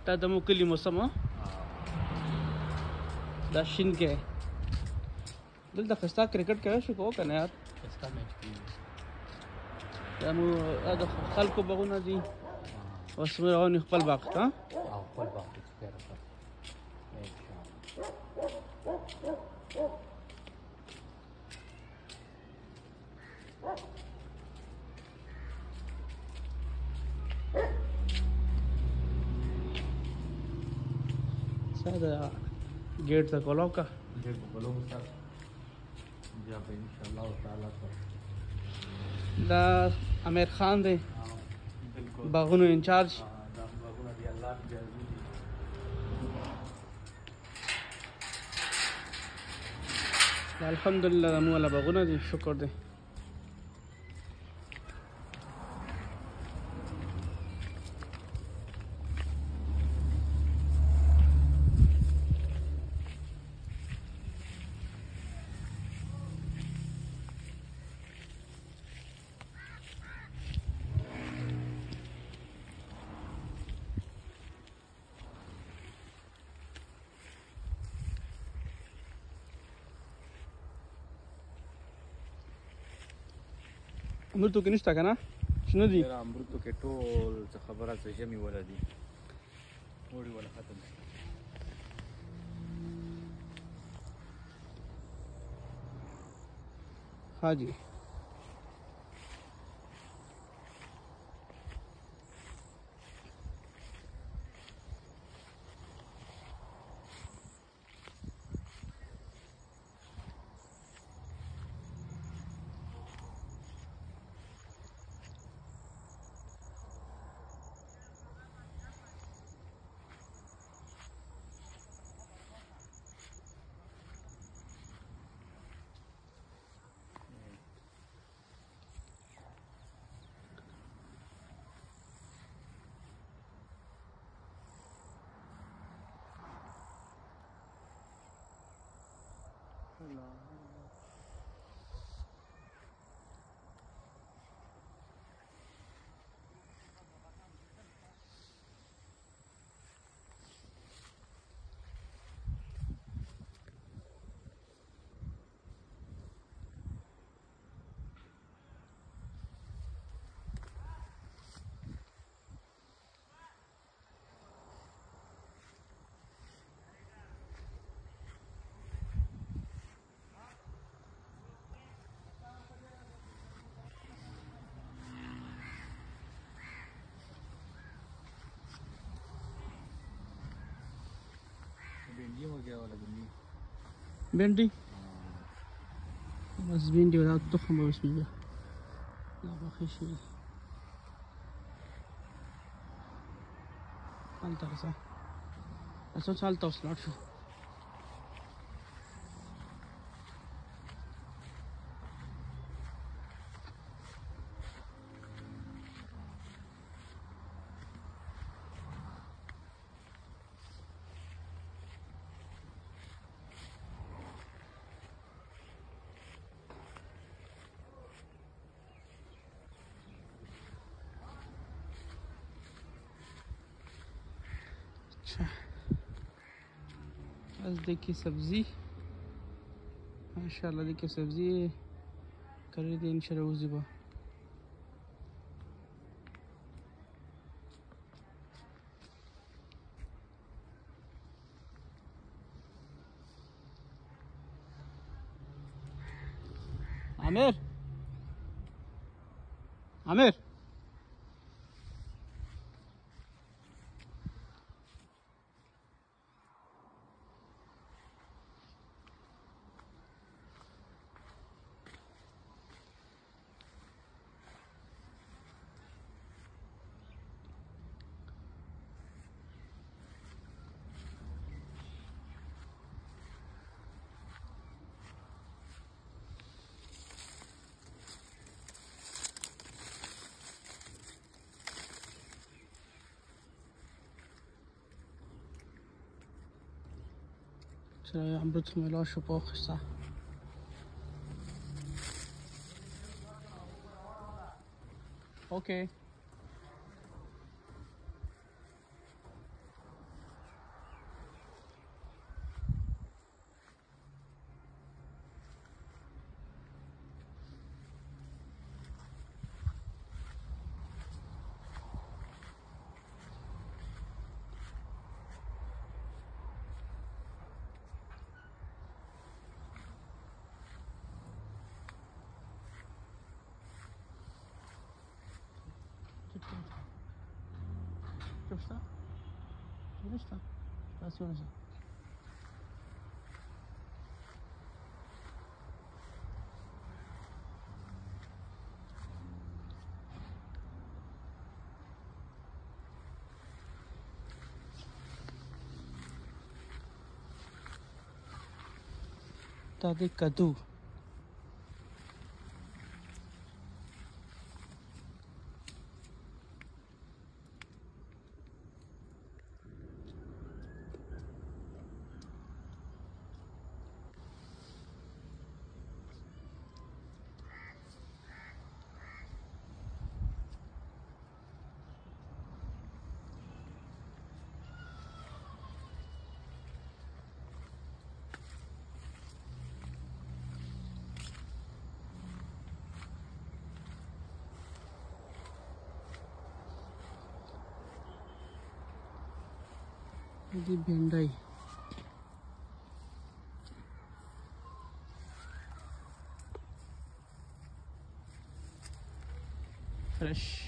دا د مو کلي موسم ها دا شین کې دلته خستا کرکټ کوي شو کو کنه یار خستا میچ کیږي دا مو دا خلکو بغونه دي اوس مې روان خپل باغ ته او خپل باغ ته پیاره کړ دا गेट तक खोलो का गेट को खोलो सर जहाँ पे इंशाल्लाह ताला दा आमिर खान दे बिल्कुल बागुनो इंचार्ज दा बागुनो दी अल्लाह की जरूरी अल्हम्दुलिल्लाह मु वाला बागुनो दी शुक्र दे امر تو کې نشته کنه شنو دي امرتو کې ټول څه خبره څه جمعي ولا دي وړي ولا ختم حاجی भिंडी हो गया वाला भिंडी भिंडी बस भिंडी ولا تخم بس بيجي لا باقي شيء انت رسا اسو چالتا وسلاټ شو बस देखिए सब्जी माशाल्लाह देखिए सब्जी कर रही थी इंशाल्लाह उस दिन आमिर आमिर عم بدخل ملا شو باخسه اوكي ¿Qué está? ¿Dónde está? Así no sé. Tadi kadu. Ini bendai. Fresh.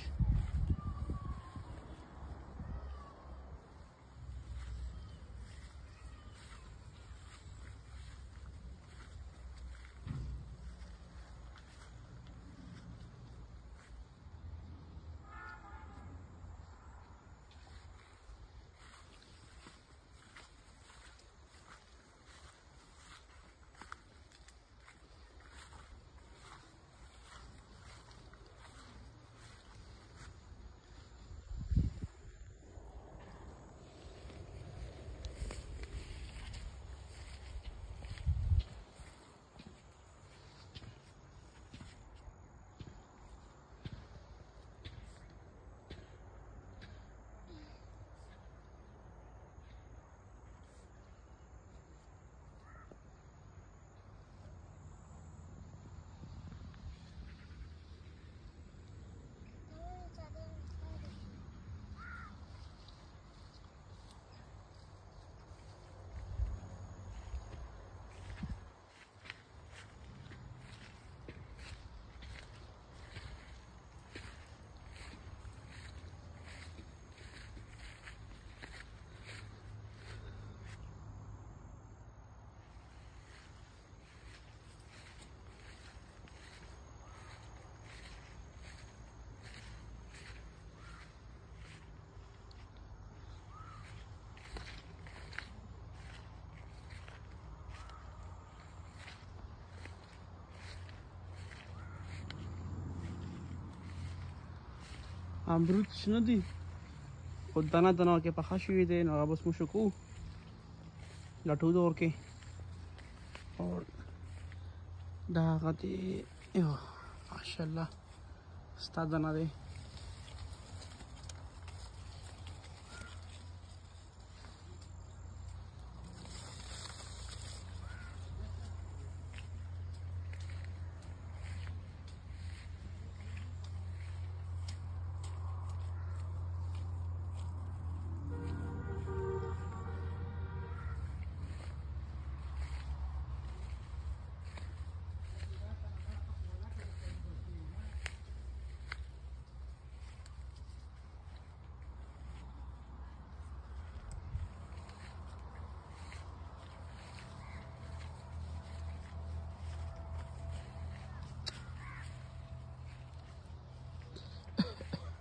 امروز شنو دي ودانا دانا के पखा शुरू दे ना बस मुशको लटू दौर के और दागते यो माशाल्लाह स्ता दाना दे